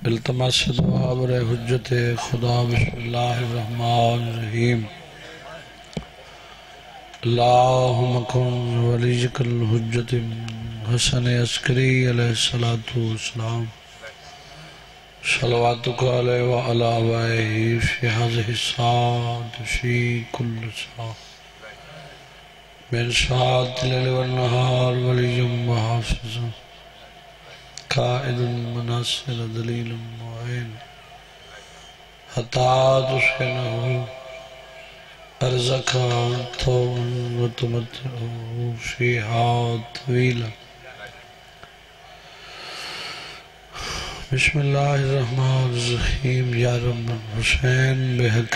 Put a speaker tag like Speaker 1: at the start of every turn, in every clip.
Speaker 1: التماس دعا برے حجت خدا بسم اللہ الرحمن الرحیم اللہم کن ولیک الحجت حسن عسکری علیہ السلام صلواتک علیہ وعلا وآلہ فی حاضر الساعت فی کل ساعت من ساعت لیل والنہار ولیم وحافظ قائد مناصر دلیل معین حتی تسکنہ ارزقہ طوعا وتمتعہ فیہا طویلا بسم اللہ الرحمن الرحیم یا رب حسین بحق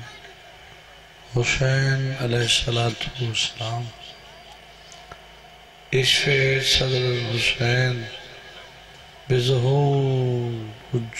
Speaker 1: حسین علیہ السلام اشفِ صدر حسین بظہور حج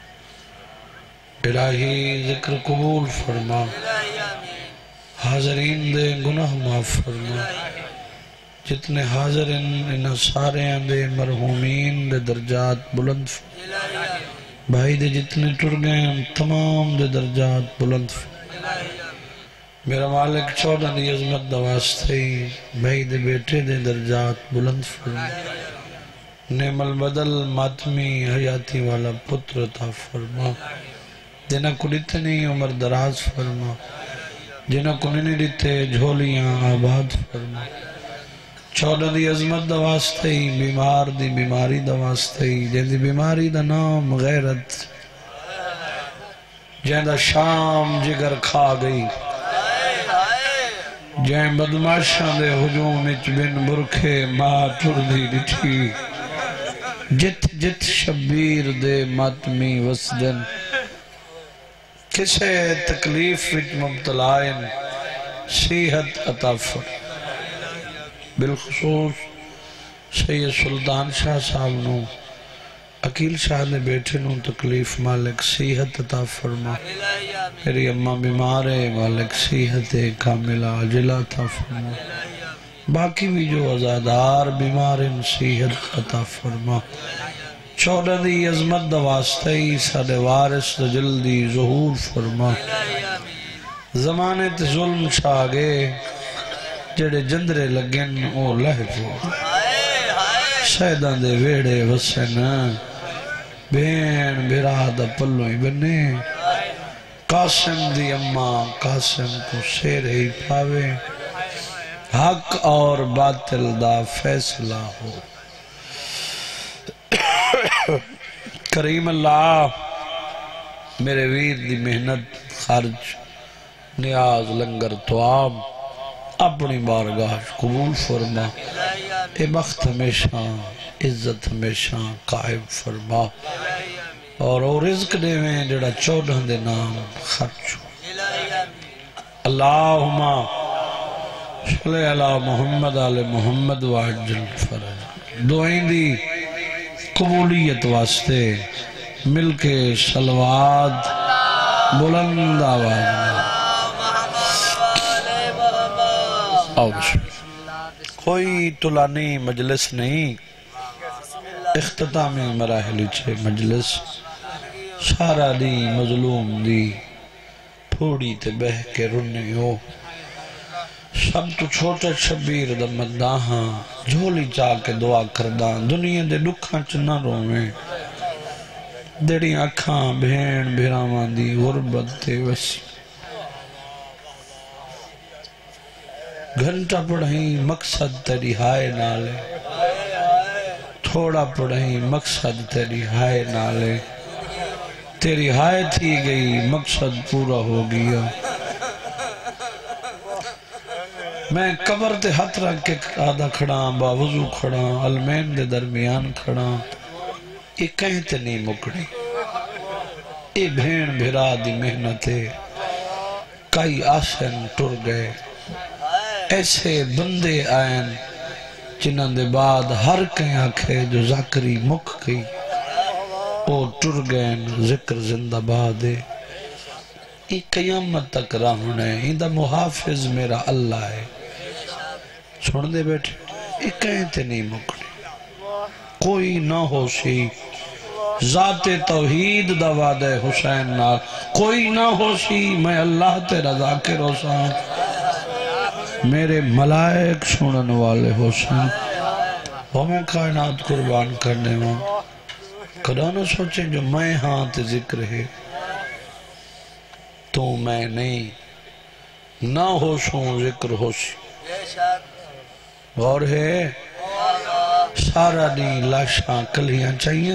Speaker 1: الہی ذکر قبول فرما حاضرین دے گناہ معاف فرما جتنے حاضر ان سارے دے مرحومین دے درجات بلند فرما بھائی دے جتنے ٹر گئے تمام دے درجات بلند فرما میرا مالک 14 دی عظمت دواستے بھائی دے بیٹے دے درجات بلند فرما نعم البدل ماتمی حیاتی والا پتر عطا فرما جنہ کو اتنی عمر دراز فرما جنہ کو نہیں دیتے جھولیاں آباد فرما 14 دی عظمت دواستے بیمار دی بیماری دواستے جن دی بیماری دا نام غیرت جن دا شام جگر کھا گئی جن بدماشاں دے ہجوم اچ بن برکھے ماں ٹر دی ڈٹھی جت جت شبیر دے ماتمی وسدن کسے تکلیف وچ مبتلائن صحت عطا فرما بالخصوص سید سلطان شاہ صاحب نو عقیل شاہ نے بیٹھے نو تکلیف مالک صحت عطا فرما میری اماں بیمار ہے مالک صحت کاملہ عاجلہ عطا فرما باقی بھی جو عزادار بیمار ان صحت عطا فرما 14 دی عظمت دواستے ساڑے وارث جلدی ظہور فرما زمانے تے ظلم شاگے جڑے جندرے لگن او لہجو شہدان دے ویڑے وسن بین برادہ پلو ہی بنے قاسم دی اماں قاسم کو سیر ہی پاوے حق اور باطل دا فیصلہ ہو کریم اللہ میرے ویر دی محنت خرچ نیاز لنگر توام اپنی بارگاہ قبول فرما اے بخت ہمیشہ عزت ہمیشہ قائم فرما اور رزق دے میں جڑا 14 دے نام خرچ ہو اللہم صلی اللہ محمد آل محمد وعجل فرج دعائیں دی قبولیت واسطے مل کے صلوات بلند آواز کوئی طولانی مجلس نہیں اختتامی مراحلی چھے مجلس سارا دی مظلوم دی پھوڑی تے بہ کے رنی ہو سب تو چھوٹا شبیر دا مداہاں جھولی چاہ کے دعا کرداں دنیا دے دکھاں چنہ رویں دیڑی آکھاں بھین بھیرامان دی غربت تے وسی گھنٹا پڑھیں مقصد تیری ہائے نالے تھوڑا پڑھیں مقصد تیری ہائے نالے تیری ہائے تھی گئی مقصد پورا ہو گیا میں قبر تے ہاتھ رکھ کے آدھا کھڑا باوضو کھڑا علمین دے درمیان کھڑا یہ کہیں تے نہیں مکڑی یہ بھین بھرا دی محنتے کئی آسن ٹر گئے ایسے بندے آئین جنہاں دے بعد ہر کہیں آنکھے جو ذاکری مک گئی او ٹر گئن ذکر زندہ بادے یہ قیامت تک رہنے ہندہ محافظ میرا اللہ ہے چھوڑ دے بیٹھے یہ کہیں تے نہیں مکڑی کوئی نہ ہو سی ذات توحید دا وعدہ حسین نال کوئی نہ ہو سی میں اللہ تیرا ذاکر ہو سا میرے ملائک سنن والے حسین وہ میں کائنات قربان کرنے ہوں کدا نہ سوچیں جو میں ہاں تے ذکر ہے تو میں نہیں نہ ہو سوں ذکر ہو سی غور ہے سارا نہیں لاشاں کلیاں چاہیے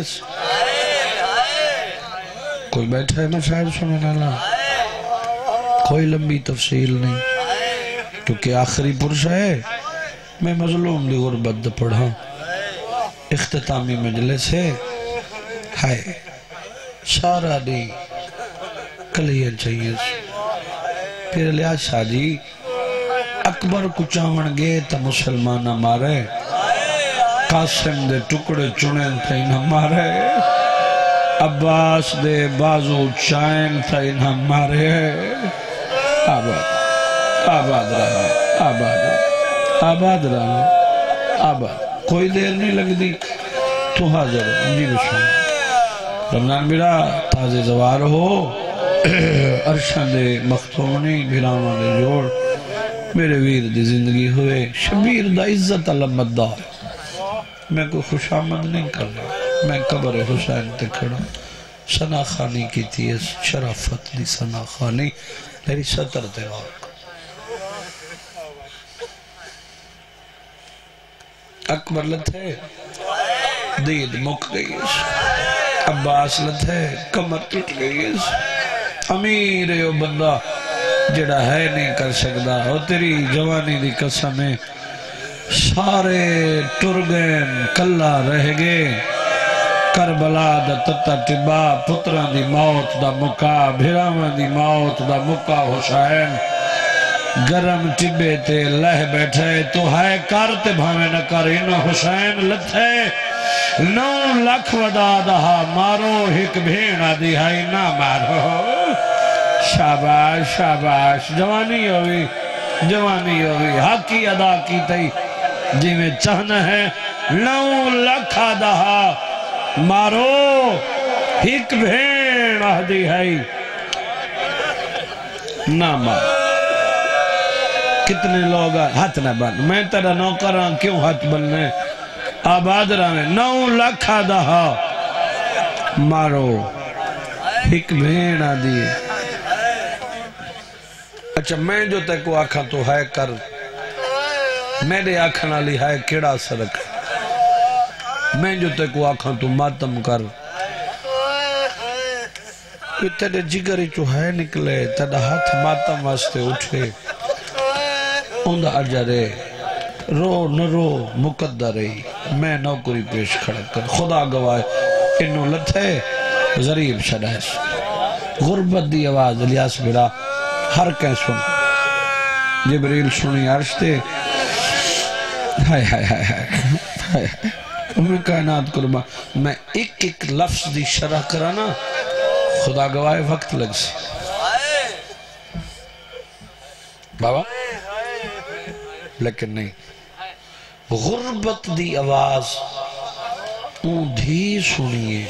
Speaker 1: کوئی بیٹھا ہے مشاہد سننے اللہ کوئی لمبی تفصیل نہیں کیونکہ آخری پرشہ ہے میں مظلوم دی غربت پڑھا اختتامی مجلس ہے ہائے سارا نہیں کلیاں چاہیے پھر لیا شاہ جی اکبر کو چاون گے تا مسلمانہ مارے قاسم دے ٹکڑے چنین تھا انہاں مارے عباس دے بازو چائن تھا انہاں مارے آباد رہا آباد رہا آباد کوئی دیر نہیں لگ دی تو حاضر ہو جی بسم رمضان بیرا تازے زوار ہو عرشان دے مختونی بھیرامان دے جوڑ میرے ویر دی زندگی ہوئے شبیر دا عزت علمت دار میں کوئی خوش آمد نہیں کر رہا میں قبر حسین تے کھڑا سنا خانی کی تھی شرافت دی سنا خانی میری سطر تے اور اکبر لتھے دید مک گئی عباس لتھے کمر ٹوٹ گئی امیر ہے وہ بندہ جڑا ہے نہیں کر سکتا وہ تیری جوانی دی قسم ہے سارے ٹرگین کلا رہ گئے کربلا دا تتا ٹبا پتران دی موت دا مکا بھیرامان دی موت دا مکا حسین گرم ٹبے تے لہ بیٹھے تو ہے کرتے بھامے نہ کر انہوں حسین لتھے 9 لاکھ ودا دہا مارو ہک بھینا دیہائی نہ مارو شاباش شاباش جوانی ہوئی حقی ادا کی تئی جی میں چاہنا ہے 9 لاکھ دہا مارو ہک بھینا دیہائی نہ مارو کتنے لوگ ہاتھ نہ بن میں تیرا نوکران کیوں ہاتھ بننے آباد رہنے 9 لاکھ دہا مارو ہک بھینا دیئے اچھا میں جو تے کو آکھا تو ہے کر میرے آکھنا لی ہے کیڑا سرک میں جو تے کو آکھا تو ماتم کر کوئی تیرے جگری جو ہے نکلے تیرا ہاتھ ماتم واسطے اٹھے اندھا اجرے رو نہ رو مقدر رہی میں نوکری پیش کھڑا کر خدا گواہ انہوں لتھے غریب شدائش غربت دی آواز الیاس بیرا ہر کہیں سن جبریل سنی عرش تے ہائے ہائے ہائے ہائے میں کائنات قربان میں ایک لفظ دی شرح کرانا خدا گواہ وقت لگ سی بابا لیکن نہیں غربت دی آواز اون دھی سنیے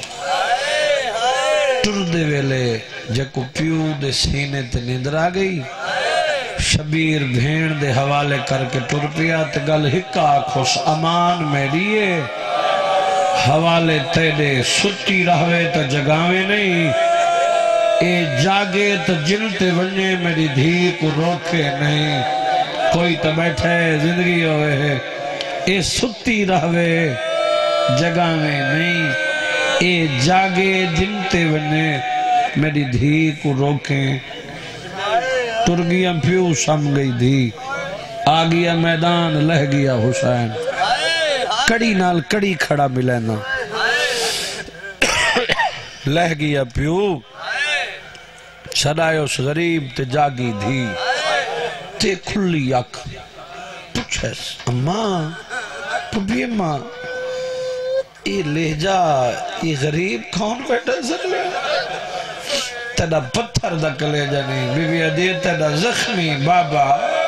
Speaker 1: ٹردے ویلے جکو پیو دے سینے تے نیندر آ گئی شبیر بھین دے حوالے کر کے ٹر پیا تے گل ہکا خوش امان میریے حوالے تے دے سٹی رہوے تا جگاوے نہیں اے جاگے تا جلتے ونجے میری دھی کو روکے نہیں کوئی تا بیٹھے زندگی ہوئے ہے اے ستی رہوے جگاوے نہیں اے جاگے جلتے ونجے میری دھی کو روکیں ترگیاں پیو سم گئی دھی آگیا میدان لہ گیا حسین کڑی نال کڑی کھڑا ملینا لہ گیا پیو صدای اس غریب تے جاگی دھی تے کھلی اک پوچھس اماں پبی اماں یہ لہجہ یہ غریب کون بیٹھا سکلے تیڑا پتھر دا کلیجہ نہیں بی بی ادھی تیڑا زخمی بابا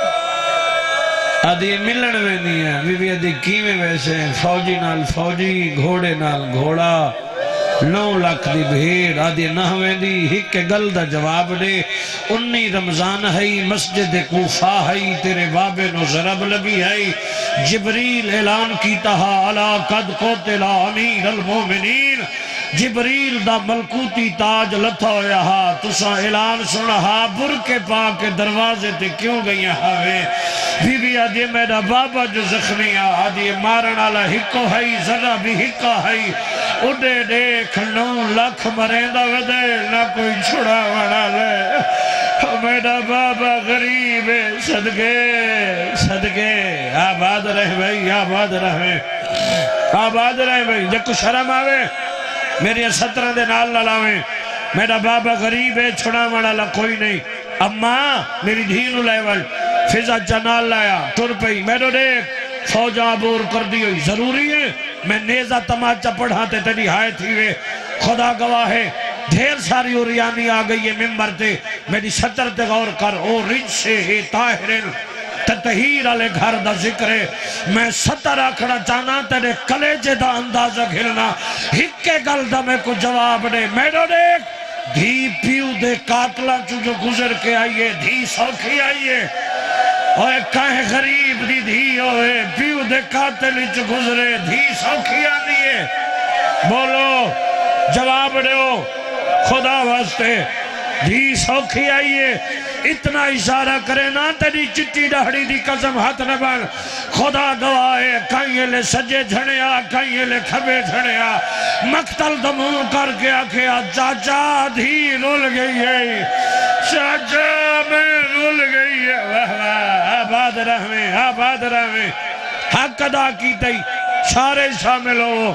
Speaker 1: ادھی ملن میں نہیں ہے بی بی ادھی کیویں ویسے فوجی نال فوجی گھوڑے نال گھوڑا 9 لاکھ دی بھیڑ آدھی نہویں دی ہک گل دا جواب دے 19 رمضان ہے مسجد کوفہ ہے تیرے بابے نو ضرب لگی ہے جبریل اعلان کیتا ہے علا قد قتل امیر المومنین جبریل دا ملکوتی تاج لتھا ہویا ہا تسا اعلان سنا ہا برکے پا کے دروازے تے کیوں گئی ہاوے بی بی آدھی میرا بابا جو زخمی آدھی مارن آلا ہکو ہے ذرا بھی ہکا ہے اڈے دیکھ 9 لاکھ مرین دا ودے نہ کوئی چھڑا وڑا لے میرا بابا غریب ہے صدقے آباد رہے بھائی آباد رہے بھائی جب کچھ شرم آوے میری 17 دے نال لالاویں میرا بابا غریب ہے چھڑا وڑا لا کوئی نہیں اماں میری دھینو لیول فضا جنال لایا ٹر پئی میرے دیکھ فوجہ عبور کر دی ہوئی ضروری ہے میں نیزہ تماچہ پڑھاتے تیری ہائے تھی وے خدا گواہ ہے ڈھیر ساری اوریانی آگئی ہے ممبر تے میری 17 تے غور کر او رج سے ہے طاہرین تطہیر علی گھر دا ذکر ہے میں 17 آکھنا چاہنا تیرے کلیجے دا اندازہ گھلنا ہکے گل دا میں کو جواب دے میرے دیکھ دھی پیو دے قاتلہ جو گزر کے آئیے دھی سوکھی آئیے اوہ کہیں غریب دی دھی ہوئے پیو دے قاتل جو گزرے دھی سوکھی آئیے بولو جواب دے ہو خدا واسطے دھی سوکھی آئیے اتنا اشارہ کرے نا تیری چٹی ڈہڑی دی قسم ہاتھ نہ بن خدا گواہے کہیں لے سجے جھڑے کہیں لے کھبے جھڑے مقتل دموں کر کے آکھے چاچا دھی رول گئی ہے چاچا میں رول گئی ہے آباد رہویں حق ادا کی تئی سارے شامل ہو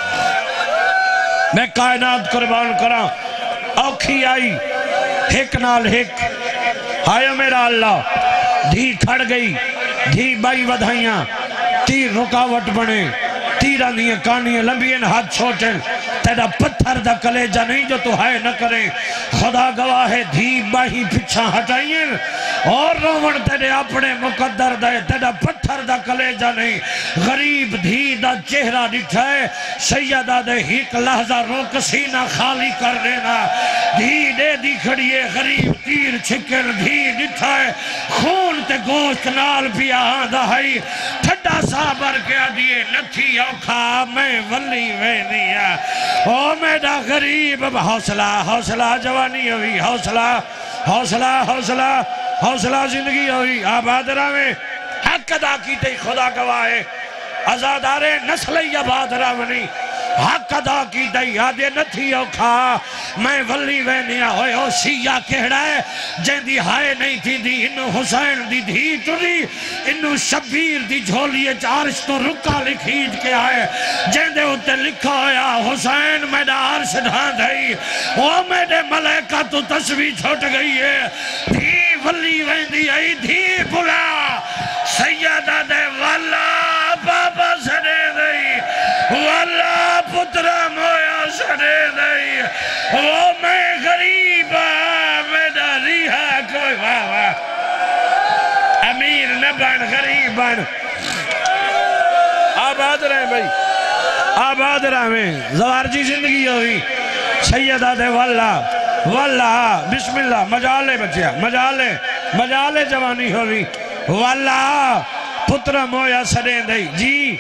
Speaker 1: میں کائنات قربان کرا اوکھی آئی ہک نال ہک آیا میرا اللہ دھی کھڑ گئی دھی بائی ودھائیاں تیر رکاوٹ بنے تیرہ نہیں کانیاں لمبین ہاتھ چھوٹیں تیرا پتھر دا کلیجہ نہیں جو تو ہائے نہ کریں خدا گواہ ہے دھی باہی پچھا ہٹائیں اور رومن تیرے اپنے مقدر دے تیرا پتھر دا کلیجہ نہیں غریب دھی دا چہرہ دکھائے سیدہ دے ہیک لحظہ روک سینہ خالی کر دینا دھی دے دی کھڑیے غریب تیر چھکل دھی دکھائے خون تے گوشت نال بھی آدھا ہے ٹھڈا سابر کیا دیئے نتھی اوکھا میں ولی وینیا او میرا غریب حوصلہ جوانی ہوئی حوصلہ زندگی ہوئی آباد راویں حق ادا کی تے خدا گواہے ازادارے نسلی آباد راونی حق ادا کی تے آدھے نتھی اوکھا میں ولی وینیا ہوئے او سیاہ کہڑا ہے جن دی ہائے نہیں تھی دی انہوں حسین دی دھی ٹری انہوں شبیر دی جھولیے چارش تو رکا لکھیج کے آئے جن دے ہوتے لکھا ہویا حسین میڈا عرش ڈھان دائی او میڈے ملائکہ تو تصویر چھوٹ گئی ہے دھی ولی ویندی آئی دھی بلا سیدہ دے والا بابا سڑے دائی والا پترہ مویا سڑے دائی وہ میں غریب میڈا ریحہ کوئی امیر نہ بن غریب بن آباد رہے بھائی آباد رہے زوارجی زندگی ہوئی سیدہ دے واللہ بسم اللہ مجالے بچیا مجالے جوانی ہوئی واللہ پترہ مویا سڑے دائی جی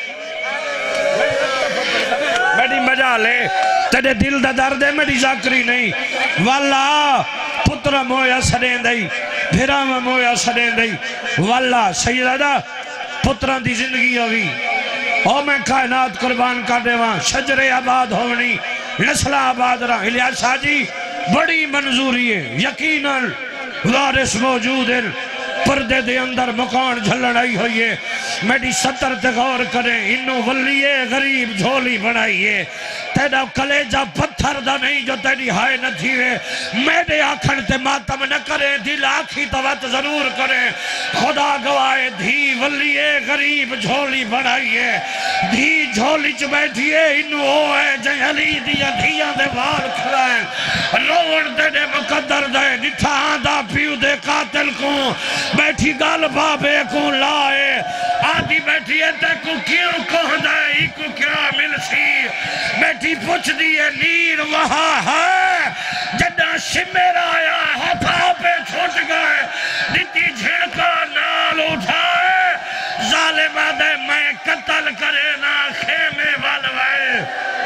Speaker 1: میری مجالے تیرے دل دا درد ہے میری ذاکری نہیں واللہ پترہ مویا سڑیں دائی بھیرام مویا سڑیں دائی واللہ سیدہ پترہ دی زندگی ہوئی او میں کائنات قربان کر دے وہاں شجر آباد ہونی نسلہ آباد رہا الیاس حاجی بڑی منظوری ہے یقیناً وارث موجود ہے پردے دے اندر مکان جھلڑائی ہوئی ہے میری 70 تے غور کریں انہوں ولیے غریب جھولی بنائیے تیرا کلیجہ پتھر دا نہیں جو تیری ہائے نہ تھیوے میرے آکھن تے ماتم نہ کریں دل آکھی توت ضرور کریں خدا گوائے دھی ولیے غریب جھولی بنائیے دھی جھولی چ بیٹھیے انہوں ہو ہے جائیں علی دیا دھیاں دے وال کھلائیں روڑ تیرے مقدر دے نٹھا آندھا پیو دے قاتل کو بیٹھی گال بابے کو لائے آدھی بیٹھی ہے تے کو کیوں کہہ دائے کو کیا مل سی بیٹھی پوچھ دیئے نیر وہاں ہے جدہ شمر آیا ہتھا پہ چھوٹ گئے نیتی جھڑکا نال اٹھائے ظالمہ دے میں قتل کرے نا خیمے والوائے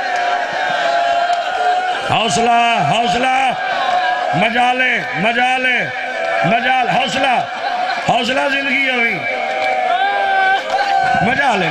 Speaker 1: حوصلہ حوصلہ مجالے مجالے مجال حوصلہ حوصلہ زندگی ہوئی مجالے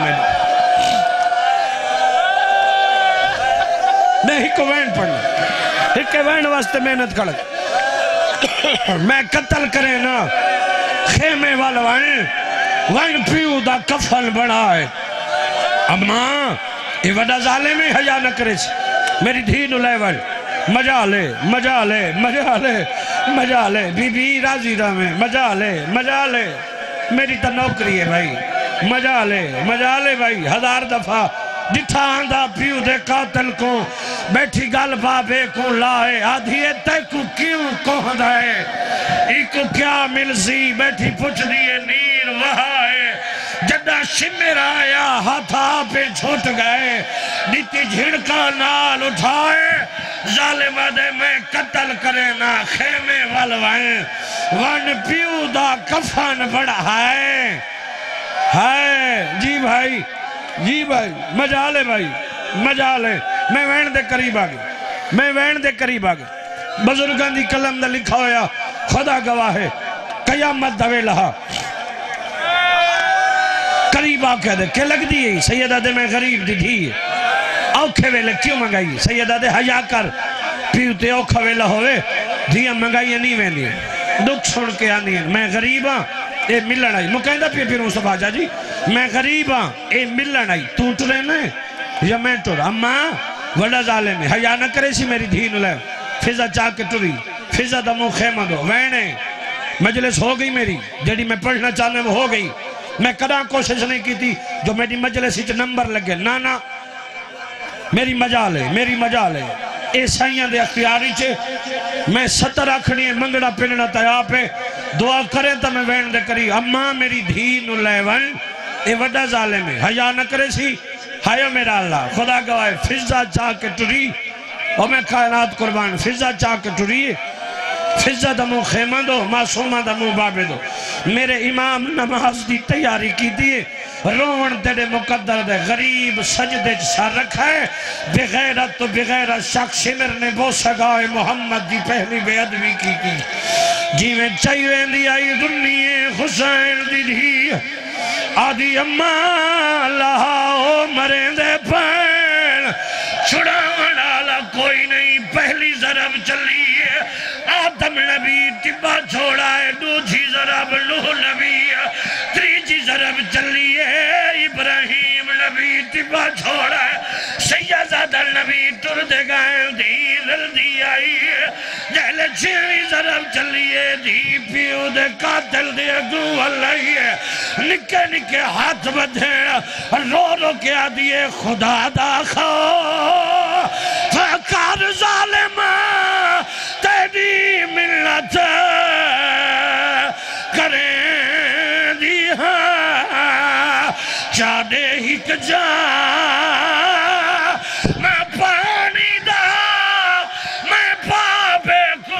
Speaker 1: میں ہی کو وین پڑھنا ہی کے وین واسطے محنت کھڑک میں قتل کرے نا خیمے والوائیں وین پیو دا کفن بڑھائے اماں یہ وڈا ظالم میں حیاء نہ کرے سی میری دھین لیول مجالے مجالے مجالے مجالے بی بی راضی رہے مجالے میری تا نوکری ہے بھائی مجالے بھائی 1000 دفعہ ڈٹھا آندھا پیو دے قاتل کو بیٹھی گال بابے کو لائے آدھیے تے کو کیوں کوہد ہے ایک کیا مل سی بیٹھی پوچھ دیئے نیر وہائے جدہ شمر آیا ہاتھا پہ چھوٹ گئے نیتی جھڑکا نال اٹھائے ظالمہ دے میں قتل کرے نا خیمے والوائیں وان پیو دا کفن بڑا ہے جی بھائی مجالے بھائی مجالے میں وین دے قریب آگے بزرگان دی کلم دا لکھا ہویا خدا گواہ ہے قیامت دوے لہا قریب آکے دے کہ لگ دیئے سیدہ دے میں غریب دی دھی اوکھے ویلے کیوں منگائی سیدہ دے حیاء کر پیوتے اوکھا ویلہ ہوئے دھیاں منگائی نہیں وینی دکھ سن کے آنی ہے میں غریب ہاں اے ملن آئی مکہندہ پیروں سب آجا جی میں غریب ہاں اے ملن آئی تو ٹرے نے یا میں ٹر اماں وڈا ظالم ہے حیاء نہ کرے سی میری دھین لے فضا چاہ کے ٹری فضا دمو خیمہ دو وینے مجلس ہو گئی میری جڑی میں پڑھنا چاہنے وہ ہو گئی میں کداں کوشش نہیں کی تھی جو میری مجلس ہی نمبر لگے نا میری مجال ہے اے سائیاں دے اختیاری چھے میں 70 آکھنی ہے منگڑا پننا تیا پہ دعا کریں تا میں وین دے کری اماں میری دھین لیون اے وڈا ظالم ہے حیاء نہ کرے سی ہائیو میرا اللہ خدا گواہ فضا چاہ کے ٹری اور میں کائنات قربان فضا چاہ کے ٹری فضا دمو خیمہ دو معصومہ دمو بابے دو میرے امام نماز دی تیاری کی دیئے رون تیرے مقدر دے غریب سجدے سر رکھا ہے بغیرت تو بغیرت شخص شمر نے بو سگائے محمد دی پہلی بے ادبی کی جی میں چاہیے دی آئی دنیا حسین دی دی آدھی اماں لہاؤ مریں دے پین چھڑاوڑ آلہ کوئی نہیں پہلی ضرب چلی ہے آدم نبی تبا چھوڑا ہے دوجھی ضرب نوح نبی تریجی ضرب چلی ہے ابراہیم نبی تبا چھوڑا ہے سیدہ نبی ترد گائیں دی آئی ہے جہلے چھوڑی ضرب چلی ہے دی پیو دے قاتل دے اگو اللہ ہے نکے نکے ہاتھ بدھے رو کے آدھیے خدا دا خواہ فکر ظالمہ تیری ملت کریں دی ہاں چاڑے ہی کجا میں پانی دا میں پاپے کو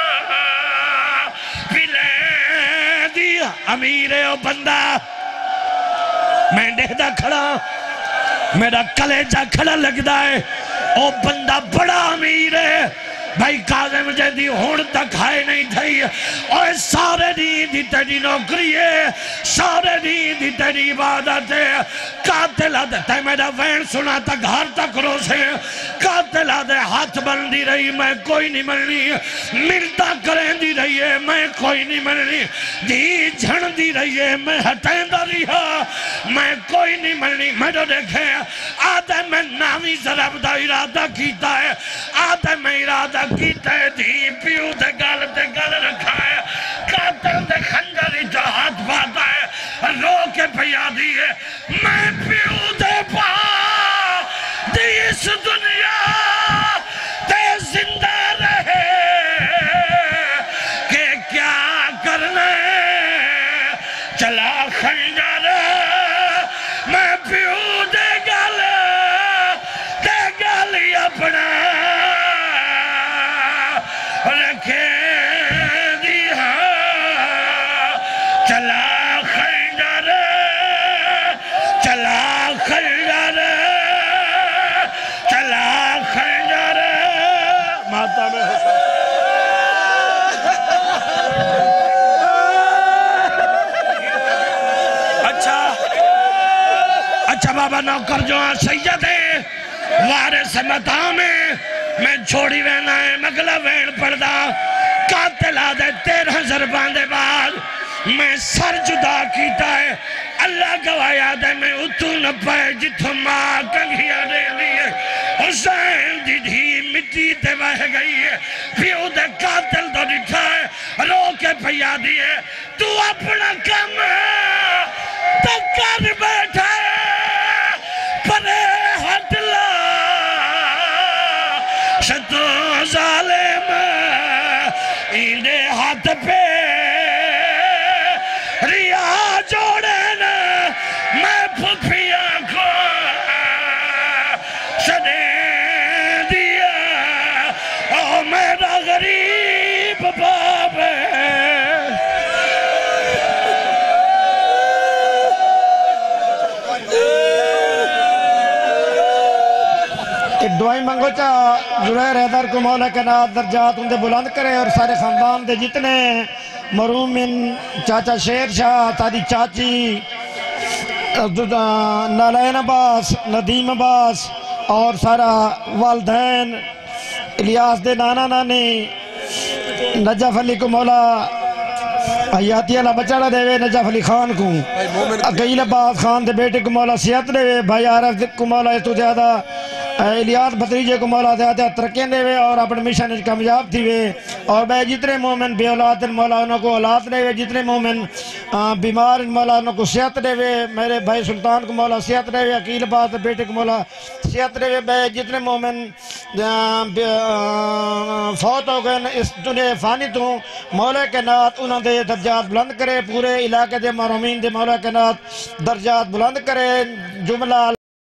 Speaker 1: پلیں دی امیر او بندہ میں دہدہ کھڑا میرا کلیجہ کھڑا لگ دائے او بندہ بڑا امیر ہے بھائی کاظم جیدی ہون تک ہائے نہیں تھئی اور سارے دی تیری نوکری ہے سارے دی تیری عبادت ہے قاتل آدھے تے میرا وین سنا تا گھر تک روسے قاتل آدھے ہاتھ بندی رہی میں کوئی نہیں ملنی ملتا کریں دی رہی ہے میں کوئی نہیں ملنی دی جھن دی رہی ہے میں ہٹیں دا رہا میں کوئی نہیں ملنی میں جو دیکھیں آدھے میں نامی ضرب دا ارادہ کیتا ہے آدھے میں ارادہ کیتا ہے دھی پیو دے گل رکھا ہے قاتل دے خنجری جو ہاتھ پاتا ہے رو کے پیا دیئے میں پیو دے پا دی اس دنیا تے زندہ رہے کہ کیا کرنے چلا خنجر میں پیو دے گل چاچا بابا نوکر جو سید وارث مدام میں چھوڑی وینا ہے مگلہ وین پڑھدا قاتل آدھے 13 ضربان دے بعد میں سر جدا کیتا ہے اللہ گوایا دے میں اتو نہ پائے جتھو ماں کنگھیا دے لیے حسین دی دھی مٹی تے بہ گئی ہے پیو دے قاتل تو ڈٹھا ہے رو کے پھیا دیئے تو اپنا کم تک کر بیٹھا ہے پرے ہٹ لا شتو ظالم ایندے ہاتھ پہ ریا جوڑنا میں پھپیاں کو شدے دیا او میرا غریب باب ہے
Speaker 2: ایک دعائی منگو چاہ زہیر حیدر کو مولا کے نات درجات ان دے بلند کرے اور سارے خاندان دے جتنے مرحوم چاچا شیر شاہ تاری چاچی نالین عباس ندیم عباس اور سارا والدین الیاس دے نانا نانی نجف علی کو مولا حیاتی اللہ بچڑا دے وے نجف علی خان کو عقیل عباس خان دے بیٹے کو مولا صحت دے وے بھائی عارف کو مولا اس تو زیادہ الیاس بطریجے کو مولا زیادہ ترقیں دے وے اور اپنے مشن کامیاب تھی وے اور بے جتنے مومن بے اولاد مولا انہوں کو اولاد دے وے جتنے مومن بیمار مولا انہوں کو صحت دے وے میرے بھائی سلطان کو مولا صحت دے وے عقیل عباس بیٹے کو مولا صحت دے وے بے جتنے مومن فوت ہو گئے اس دنیا فانی تو مولا کے نات انہوں دے درجات بلند کرے پورے علاقے دے مرحومین دے مولا کے نات درجات بلند کرے جملہ